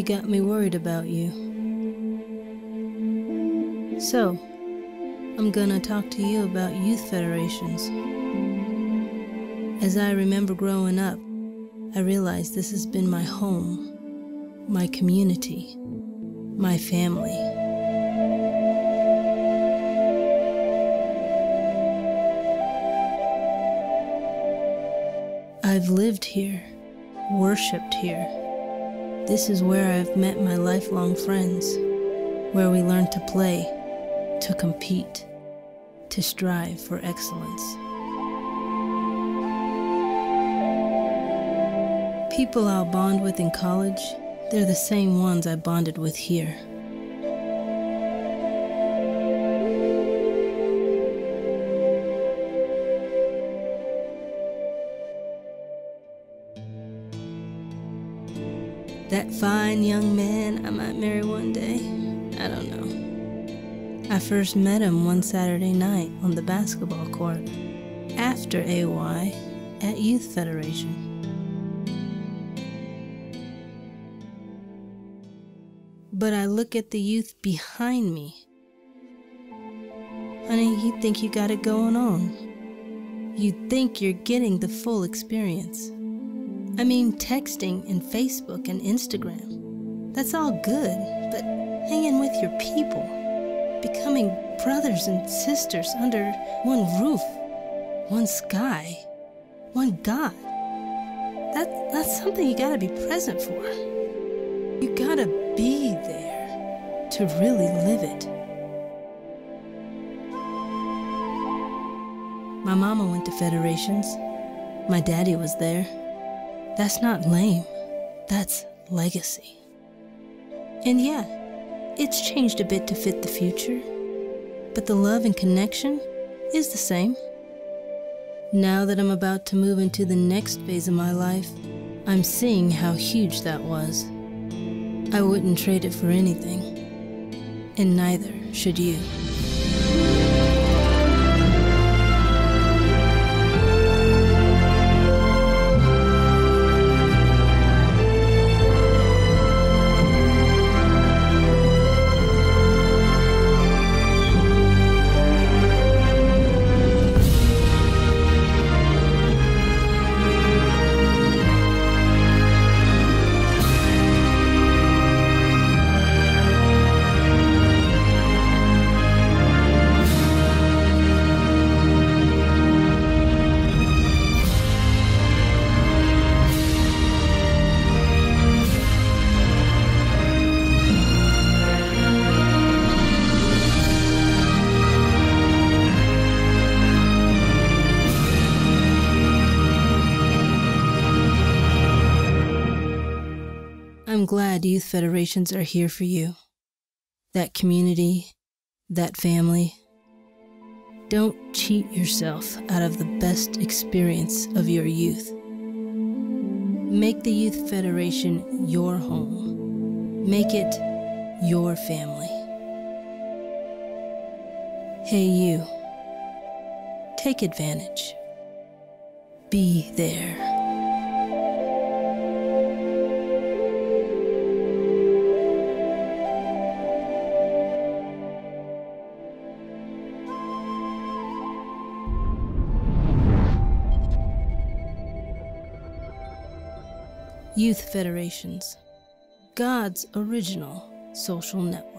got me worried about you. So, I'm gonna talk to you about youth federations. As I remember growing up, I realized this has been my home, my community, my family. I've lived here, worshipped here. This is where I've met my lifelong friends, where we learn to play, to compete, to strive for excellence. People I'll bond with in college, they're the same ones I bonded with here. That fine young man I might marry one day, I don't know. I first met him one Saturday night on the basketball court, after AY at Youth Federation. But I look at the youth behind me. Honey, you think you got it going on. You think you're getting the full experience. I mean, texting and Facebook and Instagram, that's all good, but hanging with your people, becoming brothers and sisters under one roof, one sky, one God, that's something you gotta be present for. You gotta be there to really live it. My mama went to federations. My daddy was there. That's not lame, that's legacy. And yeah, it's changed a bit to fit the future, but the love and connection is the same. Now that I'm about to move into the next phase of my life, I'm seeing how huge that was. I wouldn't trade it for anything, and neither should you. I'm glad youth federations are here for you. That community, that family. Don't cheat yourself out of the best experience of your youth. Make the Youth Federation your home. Make it your family. Hey you, take advantage. Be there. Youth Federations, God's original social network.